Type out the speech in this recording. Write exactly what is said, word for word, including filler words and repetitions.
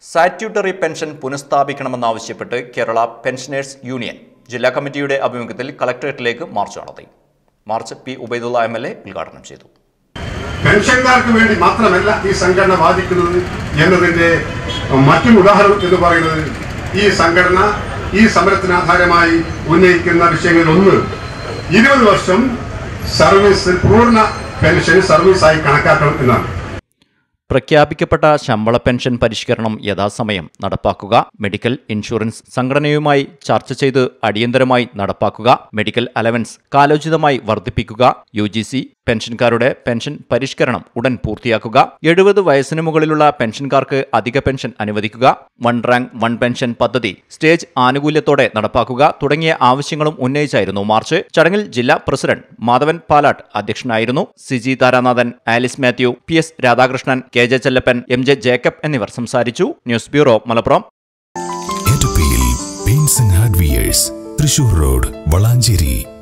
Statutory pension പുനഃസ്ഥാപിക്കണമെന്നാവശ്യപ്പെട്ട് Kerala pensioners union ജില്ലാ കമ്മിറ്റിയുടെ ആഭിമുഖ്യത്തിൽ കളക്ടറേറ്റിലേക്ക് മാർച്ച് നടത്തി. March P Ubaidulla M L A ഉദ്ഘാടനം ചെയ്തു. പെൻഷൻകാർക്ക് വേണ്ടി മാത്രമല്ല ഈ സംഘടന വാദിക്കുന്നത് എന്നതിന്റെ മറ്റൊരു ഉദാഹരണം എന്ന് പറയുന്നത് ഈ സംഘടന ഈ സമരത്തിന് ആധാരമായി ഉന്നയിക്കുന്ന വിഷയങ്ങളിൽ ഒന്ന് ഇരുപത് വർഷം സർവീസ് പൂർണ്ണ പെൻഷൻ സർവീസായി കണക്കാക്കണം എന്നാണ്. പ്രഖ്യാപിക്കപ്പെട്ട ശമ്പള പെൻഷൻ പരിഷ്കരണം യഥാസമയം നടപ്പാക്കുക, മെഡിക്കൽ ഇൻഷുറൻസ് സംഘടനയുമായി ചർച്ച ചെയ്ത് അടിയന്തരമായി നടപ്പാക്കുക, മെഡിക്കൽ അലവൻസ് കാലോചിതമായി വർദ്ധിപ്പിക്കുക, യു ജി സി പെൻഷൻകാരുടെ പെൻഷൻ പരിഷ്കരണം ഉടൻ പൂർത്തിയാക്കുക, എഴുപത് വയസ്സിന് മുകളിലുള്ള പെൻഷൻകാർക്ക് അധിക പെൻഷൻ അനുവദിക്കുക, വൺ റാങ്ക് വൺ പെൻഷൻ പദ്ധതി സ്റ്റേജ് ആനുകൂല്യത്തോടെ നടപ്പാക്കുക തുടങ്ങിയ ആവശ്യങ്ങളും ഉന്നയിച്ചായിരുന്നു മാർച്ച്. ചടങ്ങിൽ ജില്ലാ പ്രസിഡന്റ് മാധവൻ പാലാട്ട് അധ്യക്ഷനായിരുന്നു. Siji Tharanathan, Alice Mathew, P S Radhakrishnan, K J Chellappan, M J Jacob എന്നിവർ സംസാരിച്ചു. News bureau, Malappuram. Thrissur road, Valanchery.